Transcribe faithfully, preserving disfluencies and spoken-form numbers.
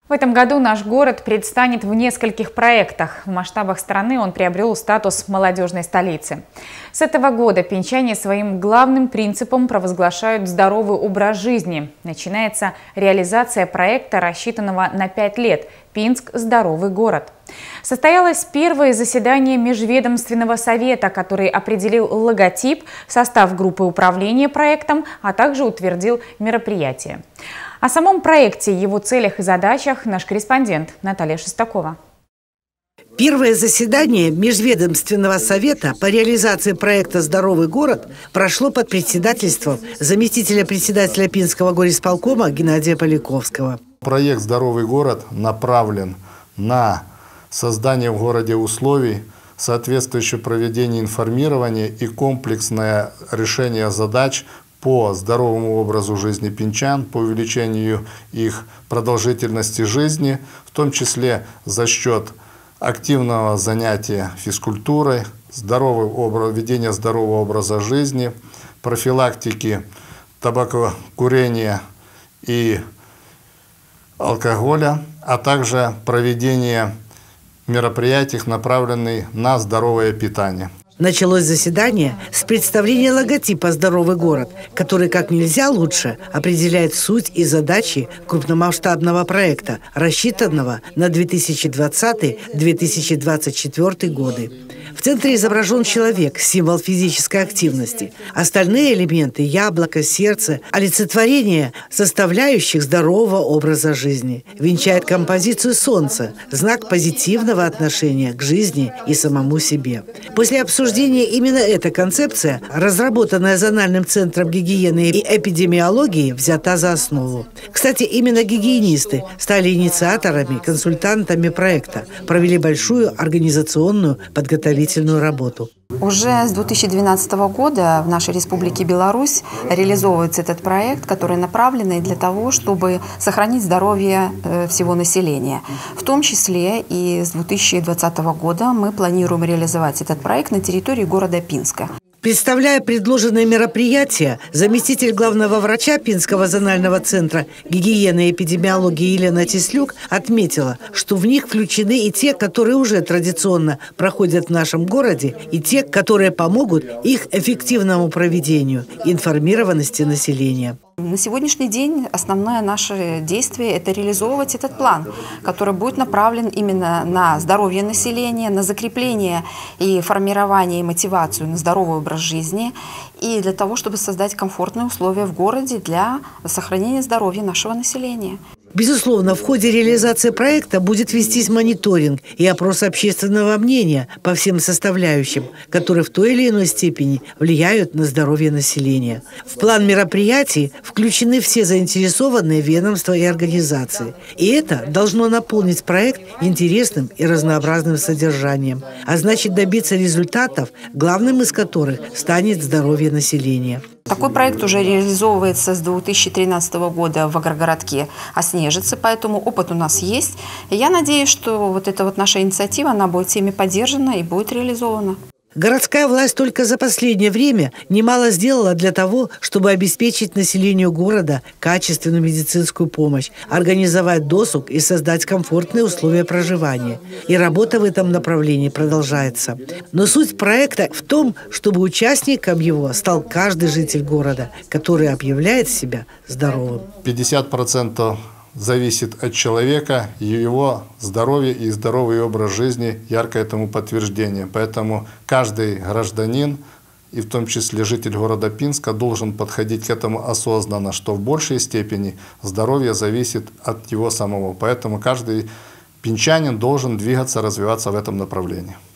В этом году наш город предстанет в нескольких проектах. В масштабах страны он приобрел статус молодежной столицы. С этого года пинчане своим главным принципом провозглашают здоровый образ жизни. Начинается реализация проекта, рассчитанного на пять лет «Пинск – здоровый город». Состоялось первое заседание Межведомственного совета, который определил логотип, состав группы управления проектом, а также утвердил мероприятие. О самом проекте, его целях и задачах наш корреспондент Наталья Шестакова. Первое заседание Межведомственного совета по реализации проекта «Здоровый город» прошло под председательством заместителя председателя Пинского горисполкома Геннадия Поляковского. Проект «Здоровый город» направлен на создание в городе условий, соответствующее проведение информирования и комплексное решение задач по здоровому образу жизни пинчан, по увеличению их продолжительности жизни, в том числе за счет активного занятия физкультурой, здорового образа, ведения здорового образа жизни, профилактики табакокурения и алкоголя, а также проведения мероприятий, направленных на здоровое питание. Началось заседание с представления логотипа «Здоровый город», который как нельзя лучше определяет суть и задачи крупномасштабного проекта, рассчитанного на две тысячи двадцатый — две тысячи двадцать четвёртый годы. В центре изображен человек, символ физической активности. Остальные элементы – яблоко, сердце, олицетворение составляющих здорового образа жизни. Венчает композицию солнца – знак позитивного отношения к жизни и самому себе. После обсуждения именно эта концепция, разработанная Зональным центром гигиены и эпидемиологии, взята за основу. Кстати, именно гигиенисты стали инициаторами, консультантами проекта, провели большую организационную подготовительную работу. Уже с две тысячи двенадцатого года в нашей Республике Беларусь реализовывается этот проект, который направлен для того, чтобы сохранить здоровье всего населения. В том числе и с две тысячи двадцатого года мы планируем реализовать этот проект на территории города Пинска. Представляя предложенные мероприятия, заместитель главного врача Пинского зонального центра гигиены и эпидемиологии Елена Тислюк отметила, что в них включены и те, которые уже традиционно проходят в нашем городе, и те, которые помогут их эффективному проведению, информированности населения. На сегодняшний день основное наше действие – это реализовывать этот план, который будет направлен именно на здоровье населения, на закрепление и формирование и мотивацию на здоровый образ жизни, и для того, чтобы создать комфортные условия в городе для сохранения здоровья нашего населения. Безусловно, в ходе реализации проекта будет вестись мониторинг и опрос общественного мнения по всем составляющим, которые в той или иной степени влияют на здоровье населения. В план мероприятий включены все заинтересованные ведомства и организации. И это должно наполнить проект интересным и разнообразным содержанием, а значит добиться результатов, главным из которых станет здоровье населения. Такой проект уже реализовывается с две тысячи тринадцатого года в агрогородке Оснежице, поэтому опыт у нас есть. И я надеюсь, что вот эта вот наша инициатива, она будет всеми поддержана и будет реализована. Городская власть только за последнее время немало сделала для того, чтобы обеспечить населению города качественную медицинскую помощь, организовать досуг и создать комфортные условия проживания. И работа в этом направлении продолжается. Но суть проекта в том, чтобы участником его стал каждый житель города, который объявляет себя здоровым. пятьдесят процентов зависит от человека, его здоровье и здоровый образ жизни, яркое этому подтверждение. Поэтому каждый гражданин, и в том числе житель города Пинска, должен подходить к этому осознанно, что в большей степени здоровье зависит от его самого. Поэтому каждый пинчанин должен двигаться, развиваться в этом направлении.